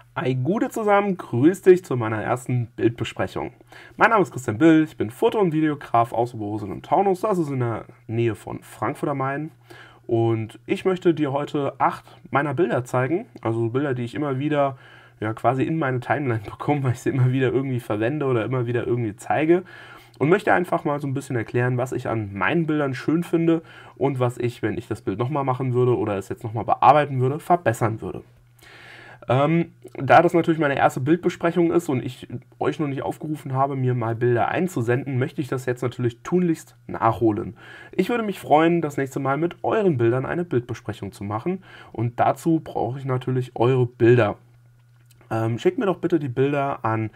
Ei Gute zusammen, grüß dich zu meiner ersten Bildbesprechung. Mein Name ist Christian Bill, ich bin Foto- und Videograf aus Oberhausen und Taunus, das ist in der Nähe von Frankfurt am Main. Und ich möchte dir heute 8 meiner Bilder zeigen, also Bilder, die ich immer wieder quasi in meine Timeline bekomme, weil ich sie immer wieder irgendwie verwende oder immer wieder irgendwie zeige. Und möchte einfach mal so ein bisschen erklären, was ich an meinen Bildern schön finde und was ich, wenn ich das Bild nochmal machen würde oder es jetzt nochmal bearbeiten würde, verbessern würde. Da das natürlich meine erste Bildbesprechung ist und ich euch noch nicht aufgerufen habe, mir mal Bilder einzusenden, möchte ich das jetzt natürlich tunlichst nachholen. Ich würde mich freuen, das nächste Mal mit euren Bildern eine Bildbesprechung zu machen und dazu brauche ich natürlich eure Bilder. Schickt mir doch bitte die Bilder an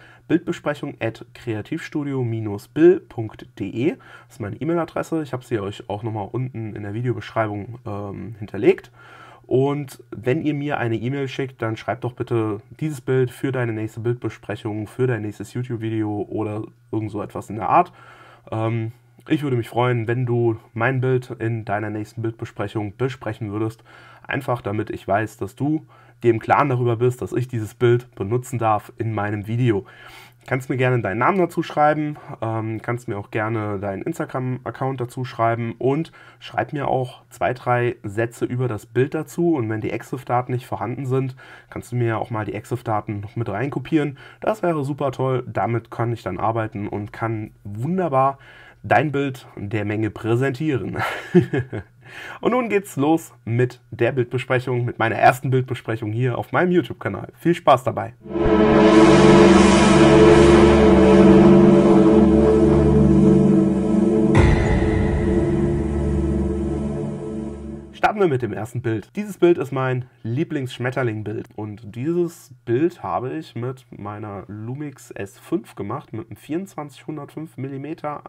bildbesprechung@kreativstudio-bill.de. Das ist meine E-Mail-Adresse. Ich habe sie euch auch nochmal unten in der Videobeschreibung hinterlegt. Und wenn ihr mir eine E-Mail schickt, dann schreibt doch bitte dieses Bild für deine nächste Bildbesprechung, für dein nächstes YouTube-Video oder irgend so etwas in der Art. Ich würde mich freuen, wenn du mein Bild in deiner nächsten Bildbesprechung besprechen würdest. Einfach damit ich weiß, dass du dir im Klaren darüber bist, dass ich dieses Bild benutzen darf in meinem Video. Kannst mir gerne deinen Namen dazu schreiben, kannst mir auch gerne deinen Instagram-Account dazu schreiben und schreib mir auch 2, 3 Sätze über das Bild dazu. Und wenn die EXIF-Daten nicht vorhanden sind, kannst du mir auch mal die EXIF-Daten noch mit reinkopieren. Das wäre super toll, damit kann ich dann arbeiten und kann wunderbar dein Bild der Menge präsentieren. Und nun geht's los mit der Bildbesprechung, mit meiner ersten Bildbesprechung hier auf meinem YouTube-Kanal. Viel Spaß dabei! Starten wir mit dem ersten Bild. Dieses Bild ist mein Lieblings-Schmetterling-Bild und dieses Bild habe ich mit meiner Lumix S5 gemacht, mit einem 24-105 mm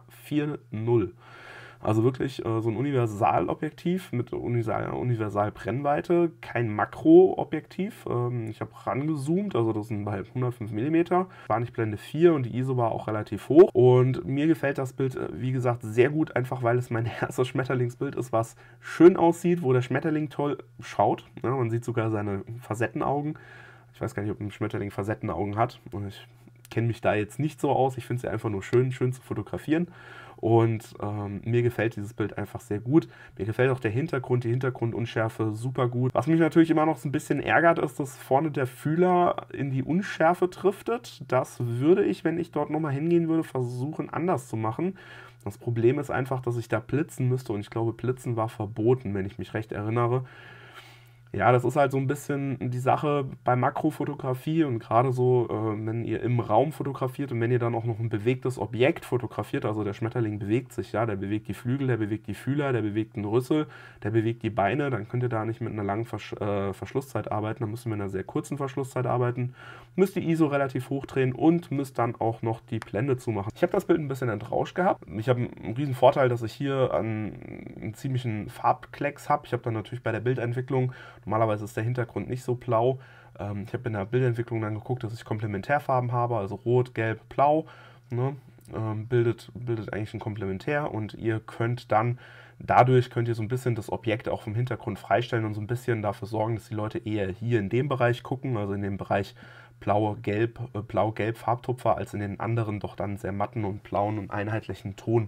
4.0. Also wirklich so ein Universalobjektiv mit Universal-Brennweite, kein Makroobjektiv. Ich habe rangezoomt, also das sind halt 105 mm. War nicht Blende 4 und die ISO war auch relativ hoch. Und mir gefällt das Bild, wie gesagt, sehr gut, einfach weil es mein erstes Schmetterlingsbild ist, was schön aussieht, wo der Schmetterling toll schaut. Ja, man sieht sogar seine Facettenaugen. Ich weiß gar nicht, ob ein Schmetterling Facettenaugen hat. Und ich kenne mich da jetzt nicht so aus. Ich finde es einfach nur schön zu fotografieren. Und mir gefällt dieses Bild einfach sehr gut. Mir gefällt auch der Hintergrund, die Hintergrundunschärfe super gut. Was mich natürlich immer noch so ein bisschen ärgert, ist, dass vorne der Fühler in die Unschärfe driftet. Das würde ich, wenn ich dort nochmal hingehen würde, versuchen anders zu machen. Das Problem ist einfach, dass ich da blitzen müsste und ich glaube, blitzen war verboten, wenn ich mich recht erinnere. Ja, das ist halt so ein bisschen die Sache bei Makrofotografie und gerade so, wenn ihr im Raum fotografiert und wenn ihr dann auch noch ein bewegtes Objekt fotografiert, also der Schmetterling bewegt sich, ja, der bewegt die Flügel, der bewegt die Fühler, der bewegt den Rüssel, der bewegt die Beine, dann könnt ihr da nicht mit einer langen Verschlusszeit arbeiten, dann müsst ihr mit einer sehr kurzen Verschlusszeit arbeiten, müsst die ISO relativ hoch drehen und müsst dann auch noch die Blende zumachen. Ich habe das Bild ein bisschen entrauscht gehabt. Ich habe einen riesen Vorteil, dass ich hier einen ziemlichen Farbklecks habe. Ich habe dann natürlich bei der Bildentwicklung, normalerweise ist der Hintergrund nicht so blau. Ich habe in der Bildentwicklung dann geguckt, dass ich Komplementärfarben habe, also Rot, Gelb, Blau. Ne? Bildet eigentlich ein Komplementär und ihr könnt dann, dadurch könnt ihr so ein bisschen das Objekt auch vom Hintergrund freistellen und so ein bisschen dafür sorgen, dass die Leute eher hier in dem Bereich gucken, also in dem Bereich blau-gelb Farbtupfer, als in den anderen doch dann sehr matten und blauen und einheitlichen Ton.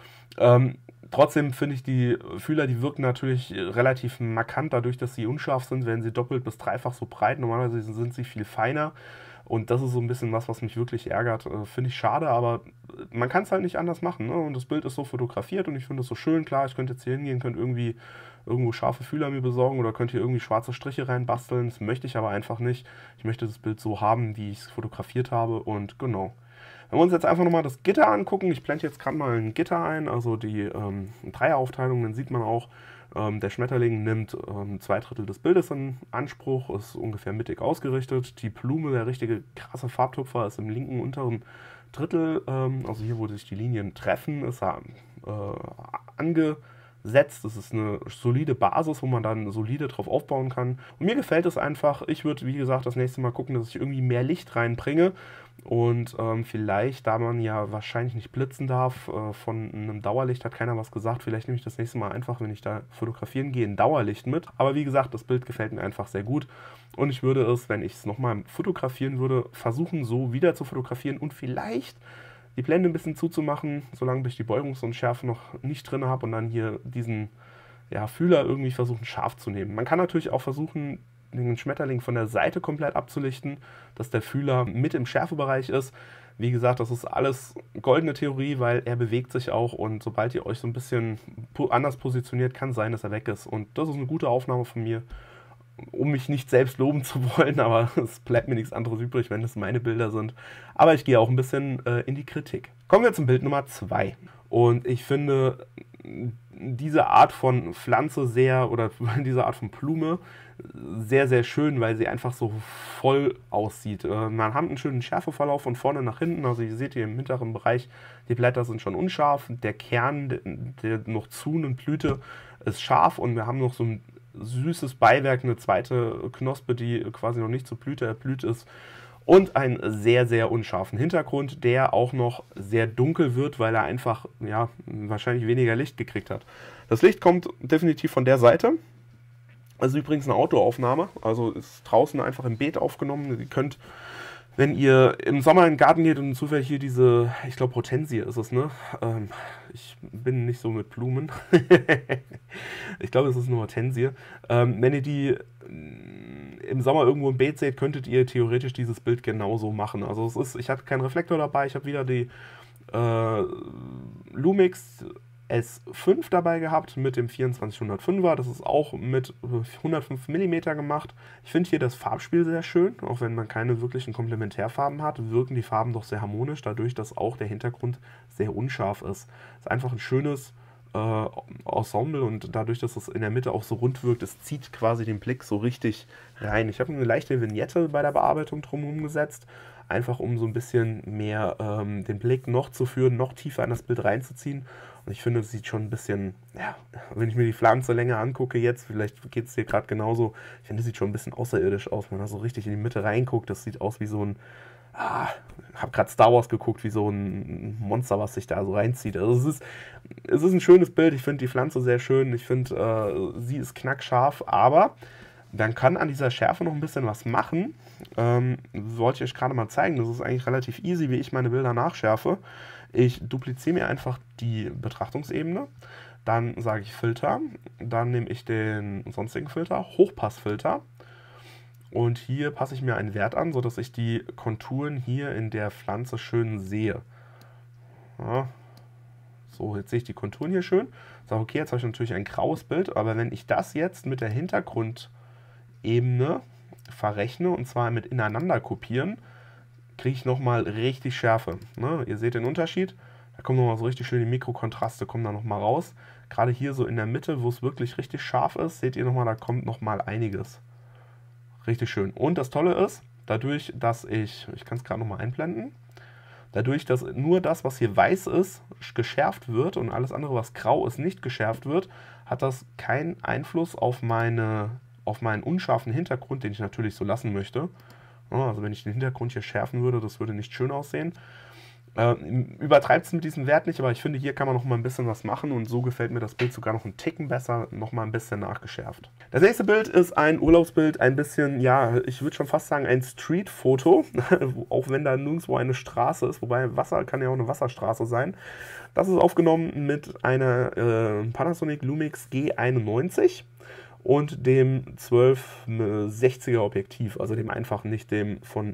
Trotzdem finde ich die Fühler, die wirken natürlich relativ markant, dadurch, dass sie unscharf sind, werden sie doppelt bis dreifach so breit. Normalerweise sind sie viel feiner und das ist so ein bisschen was mich wirklich ärgert. Finde ich schade, aber man kann es halt nicht anders machen. Ne? Und das Bild ist so fotografiert und ich finde es so schön. Klar, ich könnte jetzt hier hingehen, könnte irgendwie irgendwo scharfe Fühler mir besorgen oder könnte hier irgendwie schwarze Striche reinbasteln. Das möchte ich aber einfach nicht. Ich möchte das Bild so haben, wie ich es fotografiert habe und genau. Wenn wir uns jetzt einfach nochmal das Gitter angucken, ich blende jetzt gerade mal ein Gitter ein, also die Dreieraufteilung, dann sieht man auch, der Schmetterling nimmt 2/3 des Bildes in Anspruch, ist ungefähr mittig ausgerichtet. Die Blume, der richtige krasse Farbtupfer, ist im linken unteren Drittel, also hier, wo sich die Linien treffen, ist er angesetzt. Das ist eine solide Basis, wo man dann solide drauf aufbauen kann. Und mir gefällt es einfach. Ich würde, wie gesagt, das nächste Mal gucken, dass ich irgendwie mehr Licht reinbringe. Und vielleicht, da man ja wahrscheinlich nicht blitzen darf, von einem Dauerlicht hat keiner was gesagt. Vielleicht nehme ich das nächste Mal einfach, wenn ich da fotografieren gehe, ein Dauerlicht mit. Aber wie gesagt, das Bild gefällt mir einfach sehr gut. Und ich würde es, wenn ich es nochmal fotografieren würde, versuchen, so wieder zu fotografieren und vielleicht die Blende ein bisschen zuzumachen, solange ich die Beugungsunschärfe noch nicht drin habe und dann hier diesen Fühler irgendwie versuchen scharf zu nehmen. Man kann natürlich auch versuchen, den Schmetterling von der Seite komplett abzulichten, dass der Fühler mit im Schärfebereich ist. Wie gesagt, das ist alles goldene Theorie, weil er bewegt sich auch und sobald ihr euch so ein bisschen anders positioniert, kann sein, dass er weg ist. Und das ist eine gute Aufnahme von mir, um mich nicht selbst loben zu wollen, aber es bleibt mir nichts anderes übrig, wenn es meine Bilder sind. Aber ich gehe auch ein bisschen in die Kritik. Kommen wir zum Bild Nummer 2. Und ich finde diese Art von Pflanze oder diese Art von Blume sehr, sehr schön, weil sie einfach so voll aussieht. Man hat einen schönen Schärfeverlauf von vorne nach hinten. Also ihr seht hier im hinteren Bereich, die Blätter sind schon unscharf. Der Kern, der noch zunehmend Blüte, ist scharf und wir haben noch so ein süßes Beiwerk, eine zweite Knospe, die quasi noch nicht zur Blüte erblüht ist. Und einen sehr, sehr unscharfen Hintergrund, der auch noch sehr dunkel wird, weil er einfach, wahrscheinlich weniger Licht gekriegt hat. Das Licht kommt definitiv von der Seite. Das ist übrigens eine Outdoor-Aufnahme, also ist draußen einfach im Beet aufgenommen. Ihr könnt, wenn ihr im Sommer in den Garten geht und zufällig hier diese, ich glaube Hortensie ist es, ne? Ich bin nicht so mit Blumen. Ich glaube, es ist eine Hortensie. Wenn ihr die im Sommer irgendwo im Beet seht, könntet ihr theoretisch dieses Bild genauso machen. Also ich hatte keinen Reflektor dabei, ich habe wieder die Lumix S5 dabei gehabt mit dem 2405er. Das ist auch mit 105 mm gemacht. Ich finde hier das Farbspiel sehr schön, auch wenn man keine wirklichen Komplementärfarben hat, wirken die Farben doch sehr harmonisch, dadurch, dass auch der Hintergrund sehr unscharf ist. Es ist einfach ein schönes Ensemble und dadurch, dass es in der Mitte auch so rund wirkt, es zieht quasi den Blick so richtig rein. Ich habe eine leichte Vignette bei der Bearbeitung drumherum gesetzt, einfach um so ein bisschen mehr den Blick noch zu führen, noch tiefer in das Bild reinzuziehen. Und ich finde, es sieht schon ein bisschen, wenn ich mir die Pflanze länger angucke jetzt, vielleicht geht es dir gerade genauso, ich finde, es sieht schon ein bisschen außerirdisch aus, wenn man da so richtig in die Mitte reinguckt. Das sieht aus wie so ein, habe gerade Star Wars geguckt, wie so ein Monster, was sich da so reinzieht. Also es ist ein schönes Bild, ich finde die Pflanze sehr schön, ich finde, sie ist knackscharf, aber dann kann an dieser Schärfe noch ein bisschen was machen. Wollte ich euch gerade mal zeigen, das ist eigentlich relativ easy, wie ich meine Bilder nachschärfe. Ich dupliziere mir einfach die Betrachtungsebene, dann sage ich Filter, dann nehme ich den sonstigen Filter, Hochpassfilter und hier passe ich mir einen Wert an, sodass ich die Konturen hier in der Pflanze schön sehe. Ja. So, jetzt sehe ich die Konturen hier schön. Sage, okay, jetzt habe ich natürlich ein graues Bild, aber wenn ich das jetzt mit der Hintergrundebene verrechne, und zwar mit ineinander kopieren, kriege ich nochmal richtig Schärfe. Ne? Ihr seht den Unterschied, da kommen nochmal so richtig schön die Mikrokontraste, kommen da nochmal raus. Gerade hier so in der Mitte, wo es wirklich richtig scharf ist, seht ihr nochmal, da kommt nochmal einiges. Richtig schön. Und das Tolle ist, dadurch, dass ich kann es gerade nochmal einblenden, dadurch, dass nur das, was hier weiß ist, geschärft wird und alles andere, was grau ist, nicht geschärft wird, hat das keinen Einfluss auf meinen unscharfen Hintergrund, den ich natürlich so lassen möchte. Also wenn ich den Hintergrund hier schärfen würde, das würde nicht schön aussehen. Übertreibt es mit diesem Wert nicht, aber ich finde, hier kann man noch mal ein bisschen was machen und so gefällt mir das Bild sogar noch einen Ticken besser, noch mal ein bisschen nachgeschärft. Das nächste Bild ist ein Urlaubsbild, ein bisschen, ich würde schon fast sagen ein Street-Foto, auch wenn da nirgendwo eine Straße ist, wobei Wasser kann ja auch eine Wasserstraße sein. Das ist aufgenommen mit einer Panasonic Lumix G91 und dem 1260er Objektiv, also dem einfachen, nicht dem von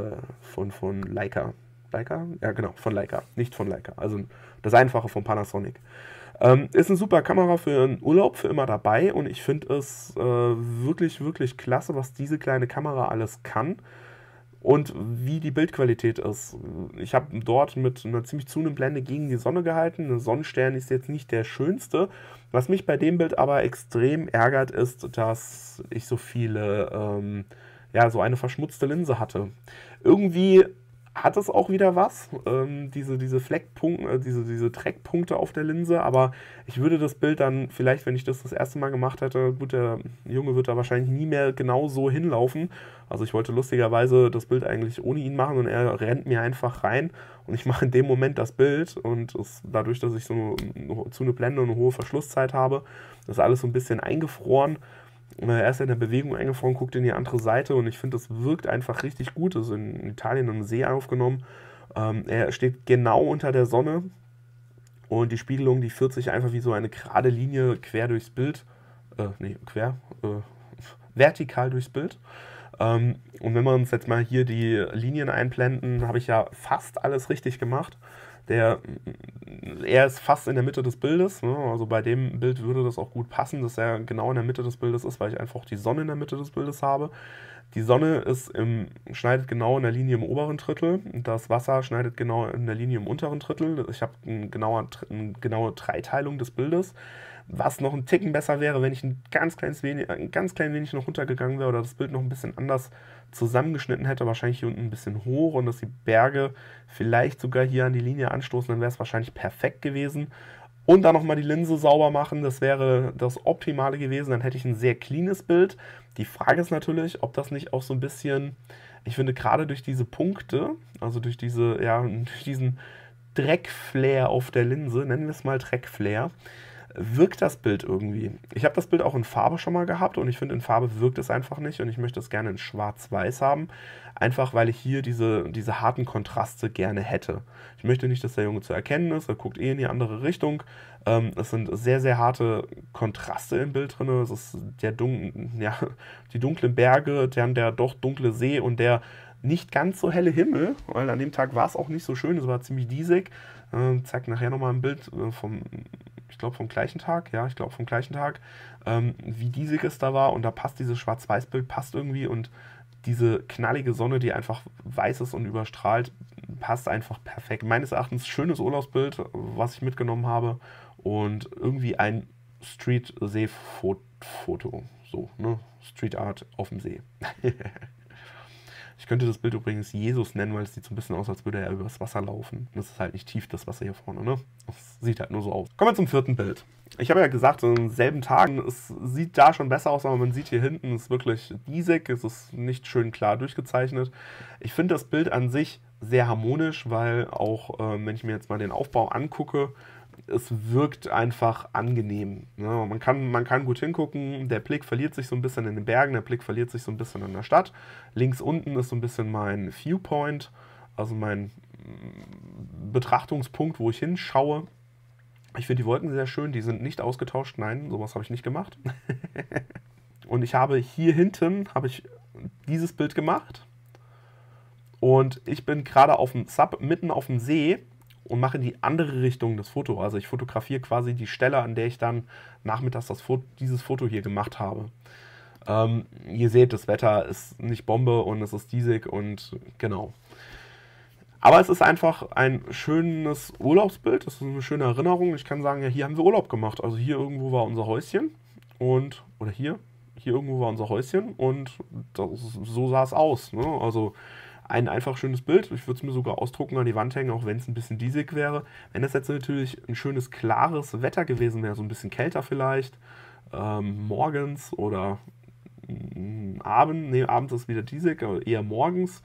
Leica. Leica? Ja, genau, von Leica, nicht von Leica. Also das einfache von Panasonic. Ist eine super Kamera für einen Urlaub, für immer dabei und ich finde es wirklich, wirklich klasse, was diese kleine Kamera alles kann und wie die Bildqualität ist. Ich habe dort mit einer ziemlich zunehmenden Blende gegen die Sonne gehalten. Ein Sonnenstern ist jetzt nicht der schönste. Was mich bei dem Bild aber extrem ärgert, ist, dass ich so viele, so eine verschmutzte Linse hatte. Irgendwie hat es auch wieder was, diese Fleckpunkte, diese Dreckpunkte auf der Linse, aber ich würde das Bild dann vielleicht, wenn ich das erste Mal gemacht hätte, gut, der Junge wird da wahrscheinlich nie mehr genau so hinlaufen. Also ich wollte lustigerweise das Bild eigentlich ohne ihn machen und er rennt mir einfach rein und ich mache in dem Moment das Bild und dadurch, dass ich so eine Blende und eine hohe Verschlusszeit habe, ist alles so ein bisschen eingefroren. Er ist ja in der Bewegung eingefroren, guckt in die andere Seite und ich finde, das wirkt einfach richtig gut. Das ist in Italien im See aufgenommen. Er steht genau unter der Sonne und die Spiegelung, die führt sich einfach wie so eine gerade Linie quer durchs Bild. Vertikal durchs Bild. Und wenn wir uns jetzt mal hier die Linien einblenden, habe ich ja fast alles richtig gemacht. Er ist fast in der Mitte des Bildes, ne? Also bei dem Bild würde das auch gut passen, dass er genau in der Mitte des Bildes ist, weil ich einfach die Sonne in der Mitte des Bildes habe. Die Sonne schneidet genau in der Linie im oberen Drittel, das Wasser schneidet genau in der Linie im unteren Drittel. Ich habe eine genaue Dreiteilung des Bildes. Was noch ein Ticken besser wäre, wenn ich ein ganz klein wenig noch runtergegangen wäre oder das Bild noch ein bisschen anders zusammengeschnitten hätte, wahrscheinlich hier unten ein bisschen hoch und dass die Berge vielleicht sogar hier an die Linie anstoßen, dann wäre es wahrscheinlich perfekt gewesen. Und dann nochmal die Linse sauber machen, das wäre das Optimale gewesen, dann hätte ich ein sehr cleanes Bild. Die Frage ist natürlich, ob das nicht auch so ein bisschen, ich finde gerade durch diese Punkte, also durch diesen Dreckflair auf der Linse, nennen wir es mal Dreckflair, wirkt das Bild irgendwie. Ich habe das Bild auch in Farbe schon mal gehabt und ich finde, in Farbe wirkt es einfach nicht und ich möchte es gerne in Schwarz-Weiß haben, einfach weil ich hier diese harten Kontraste gerne hätte. Ich möchte nicht, dass der Junge zu erkennen ist, er guckt eh in die andere Richtung. Es sind sehr, sehr harte Kontraste im Bild drin. Es ist die dunklen Berge, dann der doch dunkle See und der nicht ganz so helle Himmel, weil an dem Tag war es auch nicht so schön, es war ziemlich diesig. Zeigt nachher nochmal ein Bild vom gleichen Tag, wie diesig es da war und da passt dieses Schwarz-Weiß-Bild, passt irgendwie und diese knallige Sonne, die einfach weiß ist und überstrahlt, passt einfach perfekt. Meines Erachtens schönes Urlaubsbild, was ich mitgenommen habe und irgendwie ein Street-See-Foto, so, ne? Street Art auf dem See. Ich könnte das Bild übrigens Jesus nennen, weil es sieht so ein bisschen aus, als würde er übers Wasser laufen. Das ist halt nicht tief, das Wasser hier vorne, ne? Das sieht halt nur so aus. Kommen wir zum vierten Bild. Ich habe ja gesagt, in denselben Tagen, es sieht da schon besser aus, aber man sieht hier hinten, es ist wirklich diesig, es ist nicht schön klar durchgezeichnet. Ich finde das Bild an sich sehr harmonisch, weil auch, wenn ich mir jetzt mal den Aufbau angucke, es wirkt einfach angenehm. Ne? Man kann gut hingucken, der Blick verliert sich so ein bisschen in den Bergen, der Blick verliert sich so ein bisschen in der Stadt. Links unten ist so ein bisschen mein Viewpoint, also mein Betrachtungspunkt, wo ich hinschaue. Ich finde die Wolken sehr schön, die sind nicht ausgetauscht, nein, sowas habe ich nicht gemacht. Und ich habe hier hinten dieses Bild gemacht und ich bin gerade auf dem Sub, mitten auf dem See und mache in die andere Richtung das Foto. Also ich fotografiere quasi die Stelle, an der ich dann nachmittags dieses Foto hier gemacht habe. Ihr seht, das Wetter ist nicht Bombe und es ist diesig und genau. Aber es ist einfach ein schönes Urlaubsbild, das ist eine schöne Erinnerung. Ich kann sagen, ja, hier haben wir Urlaub gemacht. Also hier irgendwo war unser Häuschen oder hier irgendwo war unser Häuschen und so sah es aus. Ne? Also ein einfach schönes Bild. Ich würde es mir sogar ausdrucken, an die Wand hängen, auch wenn es ein bisschen diesig wäre. Wenn es jetzt natürlich ein schönes, klares Wetter gewesen wäre, so ein bisschen kälter vielleicht, morgens oder abends ist wieder diesig, aber eher morgens.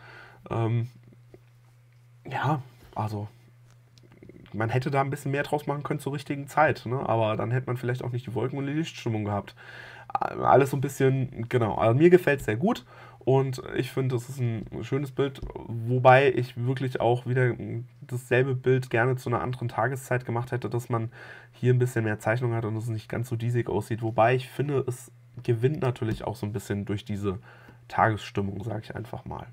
Also man hätte da ein bisschen mehr draus machen können zur richtigen Zeit, ne? Aber dann hätte man vielleicht auch nicht die Wolken und die Lichtstimmung gehabt. Alles so ein bisschen, genau. Also mir gefällt es sehr gut und ich finde, das ist ein schönes Bild, wobei ich wirklich auch wieder dasselbe Bild gerne zu einer anderen Tageszeit gemacht hätte, dass man hier ein bisschen mehr Zeichnung hat und es nicht ganz so diesig aussieht. Wobei ich finde, es gewinnt natürlich auch so ein bisschen durch diese Tagesstimmung, sage ich einfach mal.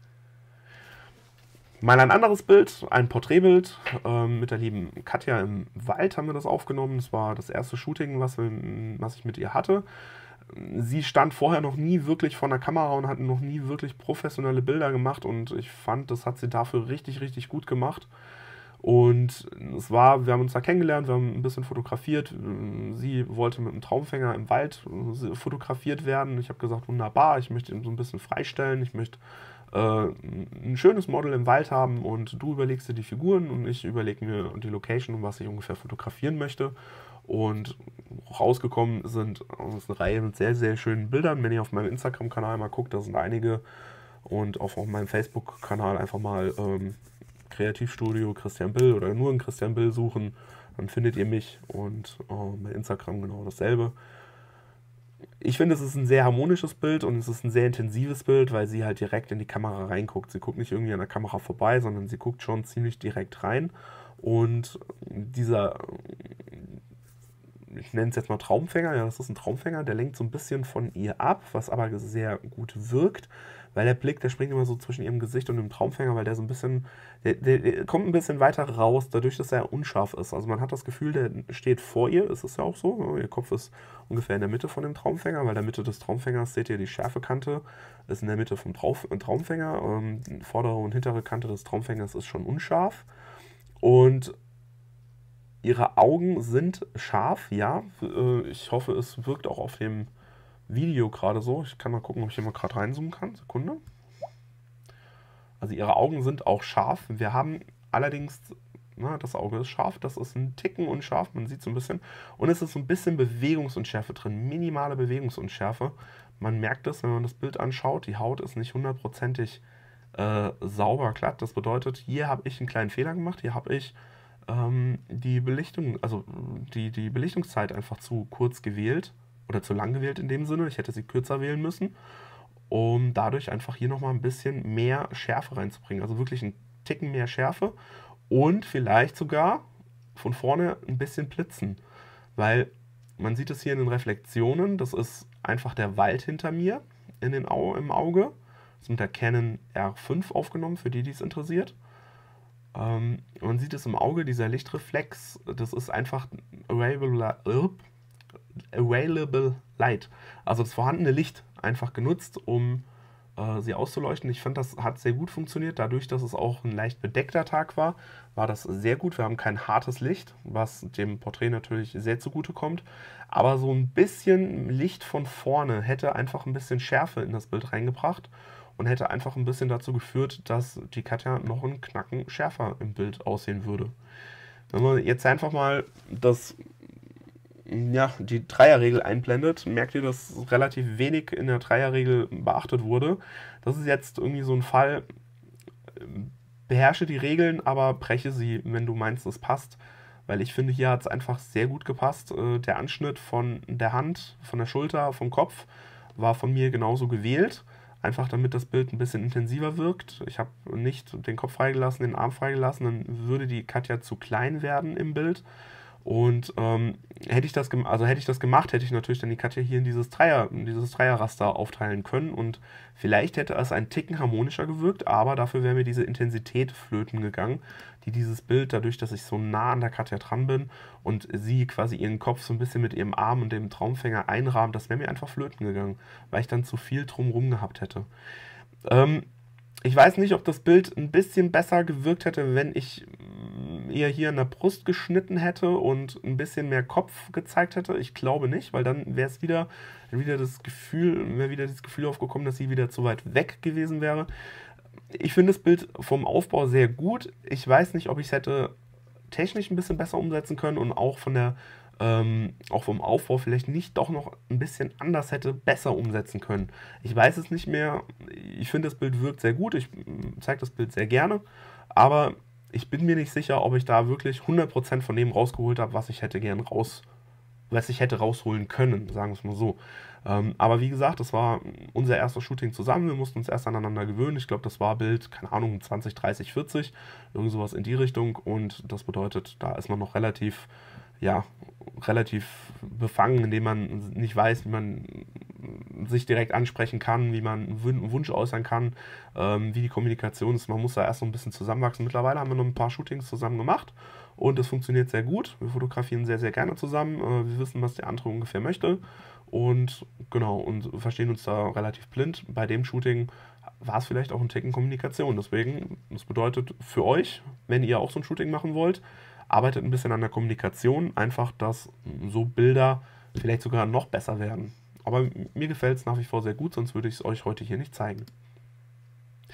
Mal ein anderes Bild, ein Porträtbild mit der lieben Katja im Wald haben wir das aufgenommen. Das war das erste Shooting, was ich mit ihr hatte. Sie stand vorher noch nie wirklich vor einer Kamera und hat noch nie wirklich professionelle Bilder gemacht und ich fand, das hat sie dafür richtig, richtig gut gemacht. Und wir haben uns da kennengelernt, wir haben ein bisschen fotografiert. Sie wollte mit einem Traumfänger im Wald fotografiert werden. Ich habe gesagt, wunderbar, ich möchte ihn so ein bisschen freistellen, ich möchte ein schönes Model im Wald haben und du überlegst dir die Figuren und ich überlege mir die Location, und was ich ungefähr fotografieren möchte. Und rausgekommen sind aus eine Reihe mit sehr, sehr schönen Bildern. Wenn ihr auf meinem Instagram-Kanal mal guckt, da sind einige. Und auch auf meinem Facebook-Kanal einfach mal Kreativstudio Christian Bill oder nur einen Christian Bill suchen. Dann findet ihr mich, und bei Instagram genau dasselbe. Ich finde, es ist ein sehr harmonisches Bild und es ist ein sehr intensives Bild, weil sie halt direkt in die Kamera reinguckt. Sie guckt nicht irgendwie an der Kamera vorbei, sondern sie guckt schon ziemlich direkt rein. Und dieser, ich nenne es jetzt mal Traumfänger, ja, das ist ein Traumfänger, der lenkt so ein bisschen von ihr ab, was aber sehr gut wirkt, weil der Blick, der springt immer so zwischen ihrem Gesicht und dem Traumfänger, weil der so ein bisschen, der kommt ein bisschen weiter raus, dadurch, dass er unscharf ist. Also man hat das Gefühl, der steht vor ihr, ist es ja auch so, ihr Kopf ist ungefähr in der Mitte von dem Traumfänger, weil in der Mitte des Traumfängers seht ihr die Schärfekante, ist in der Mitte vom Traumfänger, die vordere und hintere Kante des Traumfängers ist schon unscharf, und ihre Augen sind scharf, ja. Ich hoffe, es wirkt auch auf dem Video gerade so. Ich kann mal gucken, ob ich hier mal gerade reinzoomen kann. Sekunde. Also ihre Augen sind auch scharf. Wir haben allerdings, na, das Auge ist scharf, das ist ein Ticken unscharf, man sieht so ein bisschen. Und es ist so ein bisschen Bewegungsunschärfe drin, minimale Bewegungsunschärfe. Man merkt es, wenn man das Bild anschaut, die Haut ist nicht hundertprozentig sauber, glatt. Das bedeutet, hier habe ich einen kleinen Fehler gemacht. Hier habe ich die Belichtung, also die Belichtungszeit einfach zu kurz gewählt oder zu lang gewählt in dem Sinne. Ich hätte sie kürzer wählen müssen, um dadurch einfach hier nochmal ein bisschen mehr Schärfe reinzubringen. Also wirklich einen Ticken mehr Schärfe und vielleicht sogar von vorne ein bisschen blitzen, weil man sieht es hier in den Reflexionen, das ist einfach der Wald hinter mir im Auge. Das ist mit der Canon R5 aufgenommen, für die es interessiert. Man sieht es im Auge, dieser Lichtreflex, das ist einfach available light. Also das vorhandene Licht einfach genutzt, um sie auszuleuchten. Ich fand, das hat sehr gut funktioniert. Dadurch, dass es auch ein leicht bedeckter Tag war, war das sehr gut. Wir haben kein hartes Licht, was dem Porträt natürlich sehr zugute kommt. Aber so ein bisschen Licht von vorne hätte einfach ein bisschen Schärfe in das Bild reingebracht und hätte einfach ein bisschen dazu geführt, dass die Katja noch einen Knacken schärfer im Bild aussehen würde. Wenn man jetzt einfach mal die Dreierregel einblendet, merkt ihr, dass relativ wenig in der Dreierregel beachtet wurde. Das ist jetzt irgendwie so ein Fall, beherrsche die Regeln, aber breche sie, wenn du meinst, es passt. Weil ich finde, hier hat es einfach sehr gut gepasst. Der Anschnitt von der Hand, von der Schulter, vom Kopf war von mir genauso gewählt. Einfach damit das Bild ein bisschen intensiver wirkt. Ich habe nicht den Kopf freigelassen, den Arm freigelassen, dann würde die Katja zu klein werden im Bild. Und hätte ich das gemacht, hätte ich natürlich dann die Katja hier in dieses Dreierraster aufteilen können und vielleicht hätte es einen Ticken harmonischer gewirkt, aber dafür wäre mir diese Intensität flöten gegangen, die dieses Bild, dadurch, dass ich so nah an der Katja dran bin und sie quasi ihren Kopf so ein bisschen mit ihrem Arm und dem Traumfänger einrahmt, das wäre mir einfach flöten gegangen, weil ich dann zu viel drumrum gehabt hätte. Ich weiß nicht, ob das Bild ein bisschen besser gewirkt hätte, wenn ich ihr hier an der Brust geschnitten hätte und ein bisschen mehr Kopf gezeigt hätte. Ich glaube nicht, weil dann wäre es wieder das Gefühl aufgekommen, dass sie wieder zu weit weg gewesen wäre. Ich finde das Bild vom Aufbau sehr gut. Ich weiß nicht, ob ich es hätte technisch ein bisschen besser umsetzen können und auch auch vom Aufbau vielleicht nicht doch noch ein bisschen anders hätte besser umsetzen können. Ich weiß es nicht mehr. Ich finde, das Bild wirkt sehr gut. Ich zeige das Bild sehr gerne. Aber ich bin mir nicht sicher, ob ich da wirklich 100% von dem rausgeholt habe, was ich hätte rausholen können, sagen wir es mal so. Aber wie gesagt, das war unser erstes Shooting zusammen. Wir mussten uns erst aneinander gewöhnen. Ich glaube, das war Bild, keine Ahnung, 20, 30, 40, irgend sowas in die Richtung. Und das bedeutet, da ist man noch relativ befangen, indem man nicht weiß, wie man sich direkt ansprechen kann, wie man einen Wunsch äußern kann, wie die Kommunikation ist. Man muss da erst so ein bisschen zusammenwachsen. Mittlerweile haben wir noch ein paar Shootings zusammen gemacht und das funktioniert sehr gut. Wir fotografieren sehr, sehr gerne zusammen. Wir wissen, was der andere ungefähr möchte und genau, und verstehen uns da relativ blind. Bei dem Shooting war es vielleicht auch ein Ticken Kommunikation. Deswegen, das bedeutet für euch, wenn ihr auch so ein Shooting machen wollt, arbeitet ein bisschen an der Kommunikation, einfach, dass so Bilder vielleicht sogar noch besser werden. Aber mir gefällt es nach wie vor sehr gut, sonst würde ich es euch heute hier nicht zeigen.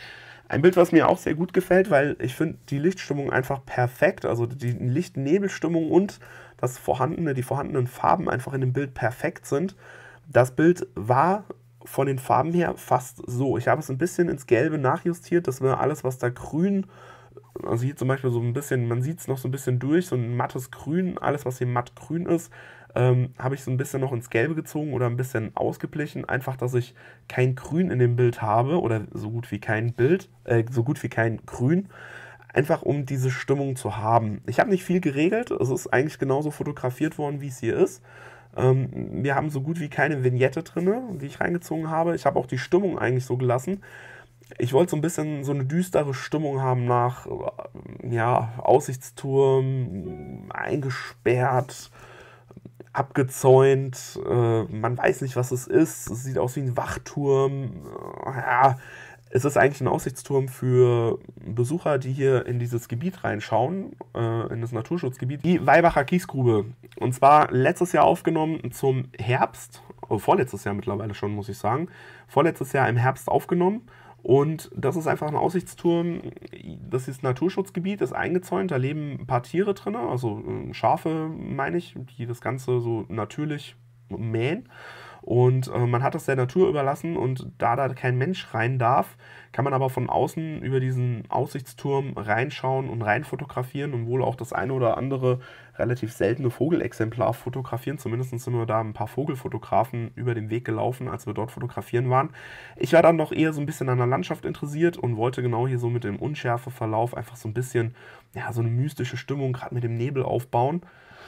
Ein Bild, was mir auch sehr gut gefällt, weil ich finde die Lichtstimmung einfach perfekt, also die Licht-Nebelstimmung und die vorhandenen Farben einfach in dem Bild perfekt sind. Das Bild war von den Farben her fast so. Ich habe es ein bisschen ins Gelbe nachjustiert, das war alles, was da grün, also hier zum Beispiel so ein bisschen, man sieht es noch so ein bisschen durch, so ein mattes Grün, alles, was hier matt grün ist, habe ich so ein bisschen noch ins Gelbe gezogen oder ein bisschen ausgeglichen. Einfach, dass ich kein Grün in dem Bild habe oder so gut wie kein so gut wie kein Grün. Einfach um diese Stimmung zu haben. Ich habe nicht viel geregelt, es ist eigentlich genauso fotografiert worden, wie es hier ist. Wir haben so gut wie keine Vignette drin, die ich reingezogen habe. Ich habe auch die Stimmung eigentlich so gelassen. Ich wollte so ein bisschen so eine düstere Stimmung haben nach ja, Aussichtsturm, eingesperrt, abgezäunt, man weiß nicht, was es ist. Es sieht aus wie ein Wachturm. Ja, es ist eigentlich ein Aussichtsturm für Besucher, die hier in dieses Gebiet reinschauen, in das Naturschutzgebiet. Die Weibacher Kiesgrube. Und zwar letztes Jahr aufgenommen zum Herbst, vorletztes Jahr mittlerweile schon, muss ich sagen. Vorletztes Jahr im Herbst aufgenommen. Und das ist einfach ein Aussichtsturm. Das ist Naturschutzgebiet, ist eingezäunt. Da leben ein paar Tiere drin, also Schafe, meine ich, die das Ganze so natürlich mähen. Und man hat das der Natur überlassen und da kein Mensch rein darf, kann man aber von außen über diesen Aussichtsturm reinschauen und rein fotografieren und wohl auch das eine oder andere relativ seltene Vogelexemplar fotografieren. Zumindest sind wir da ein paar Vogelfotografen über den Weg gelaufen, als wir dort fotografieren waren. Ich war dann noch eher so ein bisschen an der Landschaft interessiert und wollte genau hier so mit dem Unschärfeverlauf einfach so ein bisschen, ja, so eine mystische Stimmung gerade mit dem Nebel aufbauen.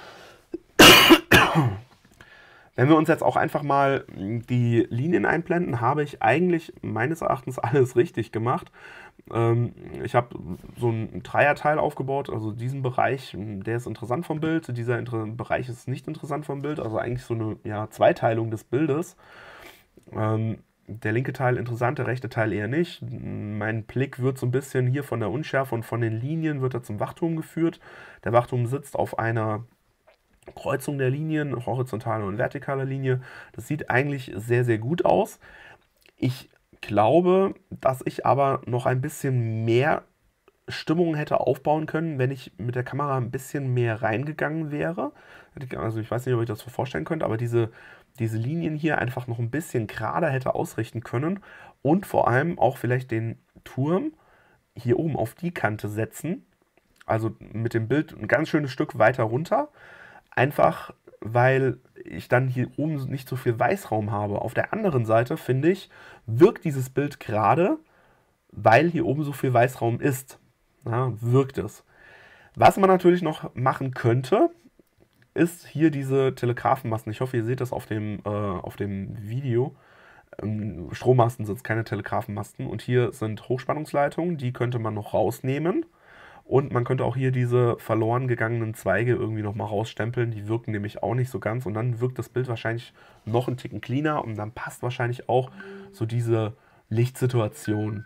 Wenn wir uns jetzt auch einfach mal die Linien einblenden, habe ich eigentlich meines Erachtens alles richtig gemacht. Ich habe so ein Dreierteil aufgebaut, also diesen Bereich, der ist interessant vom Bild, dieser Bereich ist nicht interessant vom Bild, also eigentlich so eine ja, Zweiteilung des Bildes. Der linke Teil interessant, der rechte Teil eher nicht. Mein Blick wird so ein bisschen hier von der Unschärfe und von den Linien wird er zum Wachturm geführt. Der Wachturm sitzt auf einer Kreuzung der Linien, horizontale und vertikale Linie. Das sieht eigentlich sehr, sehr gut aus. Ich glaube, dass ich aber noch ein bisschen mehr Stimmung hätte aufbauen können, wenn ich mit der Kamera ein bisschen mehr reingegangen wäre. Also ich weiß nicht, ob ich das so vorstellen könnte, aber diese Linien hier einfach noch ein bisschen gerader hätte ausrichten können und vor allem auch vielleicht den Turm hier oben auf die Kante setzen. Also mit dem Bild ein ganz schönes Stück weiter runter. Einfach, weil ich dann hier oben nicht so viel Weißraum habe. Auf der anderen Seite, finde ich, wirkt dieses Bild gerade, weil hier oben so viel Weißraum ist. Ja, wirkt es. Was man natürlich noch machen könnte, ist hier diese Telegrafenmasten. Ich hoffe, ihr seht das auf dem Video. Strommasten sind keine Telegrafenmasten. Und hier sind Hochspannungsleitungen, die könnte man noch rausnehmen. Und man könnte auch hier diese verloren gegangenen Zweige irgendwie nochmal rausstempeln. Die wirken nämlich auch nicht so ganz. Und dann wirkt das Bild wahrscheinlich noch einen Ticken cleaner. Und dann passt wahrscheinlich auch so diese Lichtsituation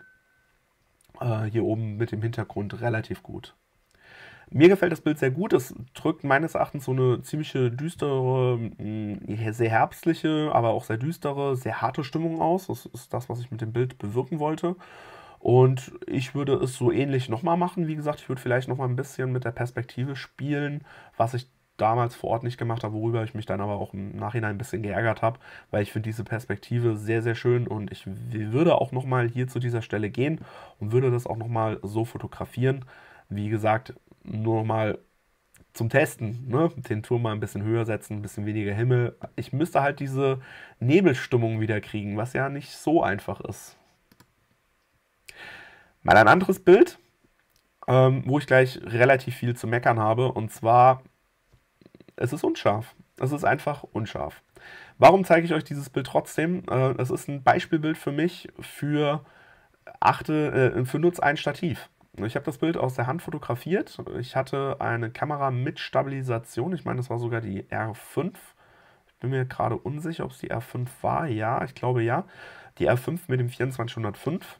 hier oben mit dem Hintergrund relativ gut. Mir gefällt das Bild sehr gut. Es drückt meines Erachtens so eine ziemliche düstere, sehr herbstliche, aber auch sehr düstere, sehr harte Stimmung aus. Das ist das, was ich mit dem Bild bewirken wollte. Und ich würde es so ähnlich nochmal machen. Wie gesagt, ich würde vielleicht nochmal ein bisschen mit der Perspektive spielen, was ich damals vor Ort nicht gemacht habe, worüber ich mich dann aber auch im Nachhinein ein bisschen geärgert habe, weil ich finde diese Perspektive sehr, sehr schön und ich würde auch nochmal hier zu dieser Stelle gehen und würde das auch nochmal so fotografieren. Wie gesagt, nur nochmal zum Testen, ne? Den Turm mal ein bisschen höher setzen, ein bisschen weniger Himmel. Ich müsste halt diese Nebelstimmung wieder kriegen, was ja nicht so einfach ist. Mal ein anderes Bild, wo ich gleich relativ viel zu meckern habe. Und zwar, es ist unscharf. Es ist einfach unscharf. Warum zeige ich euch dieses Bild trotzdem? Es ist ein Beispielbild für mich für nutz ein Stativ. Ich habe das Bild aus der Hand fotografiert. Ich hatte eine Kamera mit Stabilisation. Ich meine, das war sogar die R5. Ich bin mir gerade unsicher, ob es die R5 war. Ja, ich glaube ja. Die R5 mit dem 2405.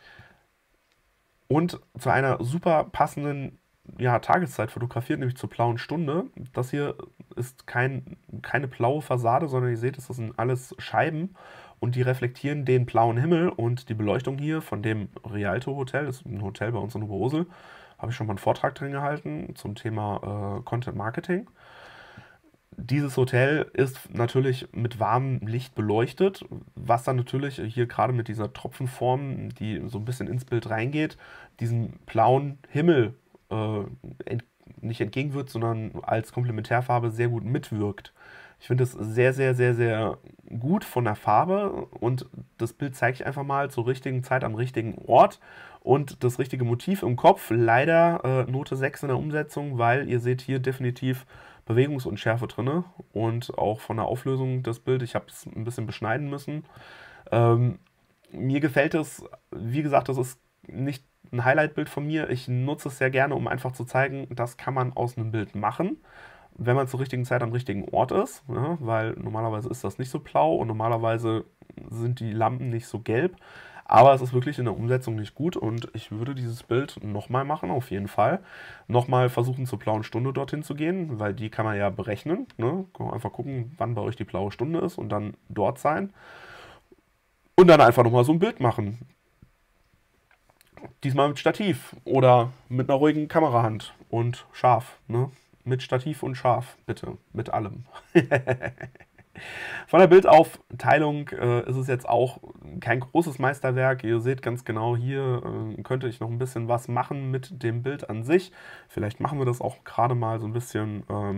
Und zu einer super passenden Tageszeit fotografiert, nämlich zur blauen Stunde. Das hier ist keine blaue Fassade, sondern ihr seht, das sind alles Scheiben. und die reflektieren den blauen Himmel und die Beleuchtung hier von dem Rialto Hotel, das ist ein Hotel bei uns in Oberhosel, habe ich schon mal einen Vortrag drin gehalten zum Thema Content Marketing. Dieses Hotel ist natürlich mit warmem Licht beleuchtet, was dann natürlich hier gerade mit dieser Tropfenform, die so ein bisschen ins Bild reingeht, diesen blauen Himmel nicht entgegenwirkt, sondern als Komplementärfarbe sehr gut mitwirkt. Ich finde es sehr, sehr, sehr, sehr gut von der Farbe und das Bild zeige ich einfach mal zur richtigen Zeit am richtigen Ort und das richtige Motiv im Kopf. Leider Note 6 in der Umsetzung, weil ihr seht hier definitiv Bewegungsunschärfe drin und auch von der Auflösung des Bildes. Ich habe es ein bisschen beschneiden müssen. Mir gefällt es, wie gesagt, das ist nicht ein Highlight-Bild von mir. Ich nutze es sehr gerne, um einfach zu zeigen, das kann man aus einem Bild machen, wenn man zur richtigen Zeit am richtigen Ort ist, ja, weil normalerweise ist das nicht so blau und normalerweise sind die Lampen nicht so gelb. Aber es ist wirklich in der Umsetzung nicht gut und ich würde dieses Bild nochmal machen, auf jeden Fall. Nochmal versuchen, zur blauen Stunde dorthin zu gehen, weil die kann man ja berechnen. Ne? Einfach gucken, wann bei euch die blaue Stunde ist und dann dort sein. Und dann einfach nochmal so ein Bild machen. Diesmal mit Stativ oder mit einer ruhigen Kamerahand und scharf. Ne? Mit Stativ und scharf, bitte. Mit allem. Von der Bildaufteilung ist es jetzt auch kein großes Meisterwerk. Ihr seht ganz genau, hier könnte ich noch ein bisschen was machen mit dem Bild an sich. Vielleicht machen wir das auch gerade mal so ein bisschen.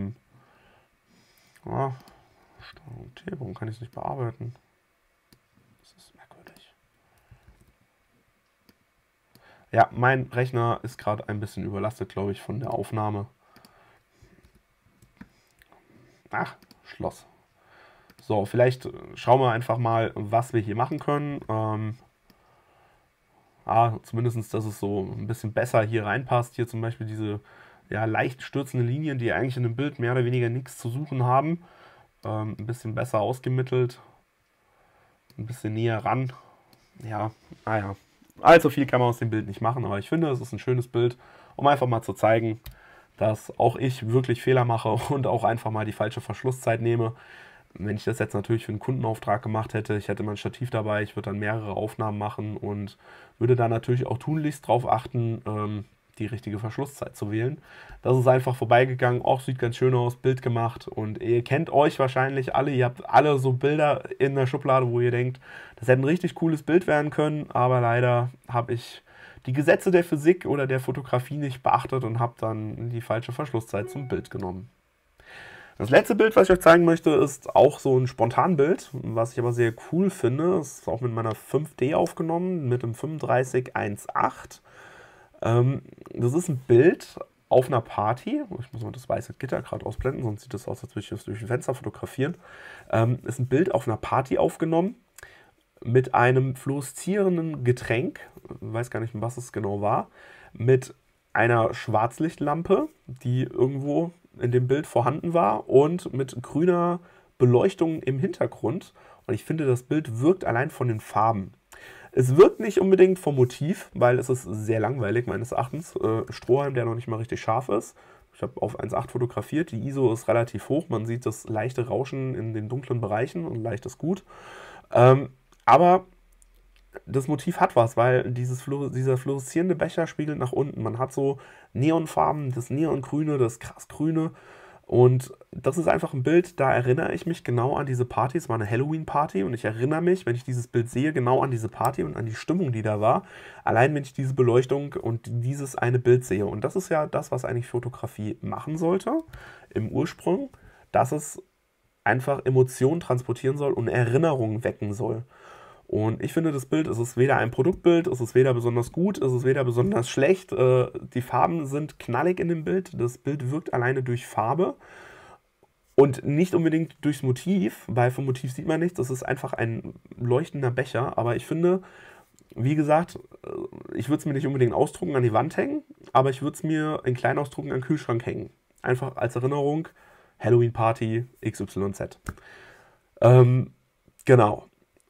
T, warum kann ich es nicht bearbeiten? Das ist merkwürdig. Ja, mein Rechner ist gerade ein bisschen überlastet, glaube ich, von der Aufnahme. Ach, Schloss. So, vielleicht schauen wir einfach mal, was wir hier machen können. Zumindest, dass es so ein bisschen besser hier reinpasst. Hier zum Beispiel diese leicht stürzende Linien, die eigentlich in dem Bild mehr oder weniger nichts zu suchen haben. Ein bisschen besser ausgemittelt. Ein bisschen näher ran. Ja, naja. Allzu viel kann man aus dem Bild nicht machen, aber ich finde, es ist ein schönes Bild, um einfach mal zu zeigen, dass auch ich wirklich Fehler mache und auch einfach mal die falsche Verschlusszeit nehme. Wenn ich das jetzt natürlich für einen Kundenauftrag gemacht hätte, ich hätte mein Stativ dabei, ich würde dann mehrere Aufnahmen machen und würde da natürlich auch tunlichst darauf achten, die richtige Verschlusszeit zu wählen. Das ist einfach vorbeigegangen, auch sieht ganz schön aus, Bild gemacht und ihr kennt euch wahrscheinlich alle, ihr habt alle so Bilder in der Schublade, wo ihr denkt, das hätte ein richtig cooles Bild werden können, aber leider habe ich die Gesetze der Physik oder der Fotografie nicht beachtet und habe dann die falsche Verschlusszeit zum Bild genommen. Das letzte Bild, was ich euch zeigen möchte, ist auch so ein Spontanbild, was ich aber sehr cool finde. Es ist auch mit meiner 5D aufgenommen, mit dem 3518. Das ist ein Bild auf einer Party. Ich muss mal das weiße Gitter gerade ausblenden, sonst sieht das aus, als würde ich das durch ein Fenster fotografieren. Ist ein Bild auf einer Party aufgenommen mit einem fluoreszierenden Getränk. Ich weiß gar nicht, was es genau war. Mit einer Schwarzlichtlampe, die irgendwo in dem Bild vorhanden war und mit grüner Beleuchtung im Hintergrund. Und ich finde, das Bild wirkt allein von den Farben. Es wirkt nicht unbedingt vom Motiv, weil es ist sehr langweilig meines Erachtens. Strohhalm, der noch nicht mal richtig scharf ist. Ich habe auf 1.8 fotografiert. Die ISO ist relativ hoch. Man sieht das leichte Rauschen in den dunklen Bereichen und leichtes Gut. Aber das Motiv hat was, weil dieser fluoreszierende Becher spiegelt nach unten. Man hat so Neonfarben, das Neongrüne, das krassgrüne. Und das ist einfach ein Bild, da erinnere ich mich genau an diese Party. Es war eine Halloween-Party und ich erinnere mich, wenn ich dieses Bild sehe, genau an diese Party und an die Stimmung, die da war. Allein wenn ich diese Beleuchtung und dieses eine Bild sehe. Und das ist ja das, was eigentlich Fotografie machen sollte im Ursprung, dass es einfach Emotionen transportieren soll und Erinnerungen wecken soll. Und ich finde, das Bild, es ist weder ein Produktbild, es ist weder besonders gut, es ist weder besonders schlecht. Die Farben sind knallig in dem Bild. Das Bild wirkt alleine durch Farbe und nicht unbedingt durchs Motiv, weil vom Motiv sieht man nichts. Das ist einfach ein leuchtender Becher. Aber ich finde, wie gesagt, ich würde es mir nicht unbedingt ausdrucken an die Wand hängen, aber ich würde es mir in Kleinausdrucken an den Kühlschrank hängen. Einfach als Erinnerung, Halloween-Party XYZ. Genau.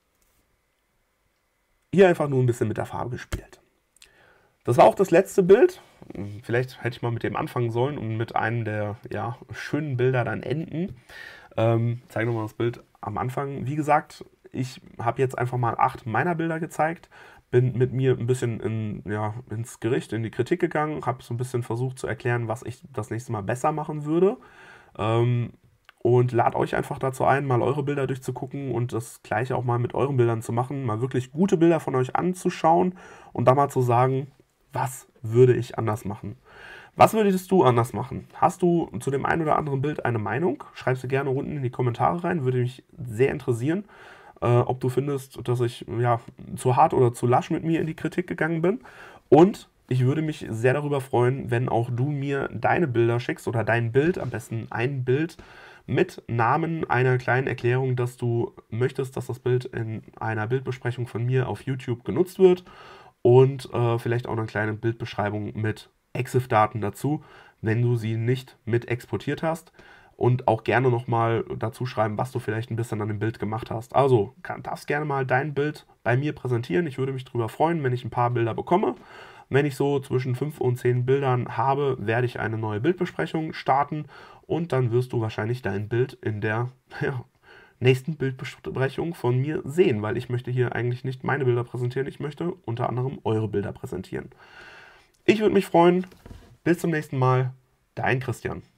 Hier einfach nur ein bisschen mit der Farbe gespielt. Das war auch das letzte Bild. Vielleicht hätte ich mal mit dem anfangen sollen und mit einem der schönen Bilder dann enden. Zeige nochmal das Bild am Anfang. Wie gesagt, ich habe jetzt einfach mal 8 meiner Bilder gezeigt, bin mit mir ein bisschen ins Gericht, in die Kritik gegangen, habe so ein bisschen versucht zu erklären, was ich das nächste Mal besser machen würde. Und lade euch einfach dazu ein, mal eure Bilder durchzugucken und das gleiche auch mal mit euren Bildern zu machen, mal wirklich gute Bilder von euch anzuschauen und dann mal zu sagen, was würde ich anders machen? Was würdest du anders machen? Hast du zu dem einen oder anderen Bild eine Meinung? Schreib sie gerne unten in die Kommentare rein, würde mich sehr interessieren, ob du findest, dass ich zu hart oder zu lasch mit mir in die Kritik gegangen bin. Und ich würde mich sehr darüber freuen, wenn auch du mir deine Bilder schickst oder dein Bild, am besten ein Bild mit Namen, einer kleinen Erklärung, dass du möchtest, dass das Bild in einer Bildbesprechung von mir auf YouTube genutzt wird und vielleicht auch eine kleine Bildbeschreibung mit EXIF-Daten dazu, wenn du sie nicht mit exportiert hast. Und auch gerne nochmal dazu schreiben, was du vielleicht ein bisschen an dem Bild gemacht hast. Also darfst gerne mal dein Bild bei mir präsentieren. Ich würde mich darüber freuen, wenn ich ein paar Bilder bekomme. Wenn ich so zwischen 5 und 10 Bildern habe, werde ich eine neue Bildbesprechung starten. Und dann wirst du wahrscheinlich dein Bild in der nächsten Bildbesprechung von mir sehen. Weil ich möchte hier eigentlich nicht meine Bilder präsentieren. Ich möchte unter anderem eure Bilder präsentieren. Ich würde mich freuen. Bis zum nächsten Mal. Dein Christian.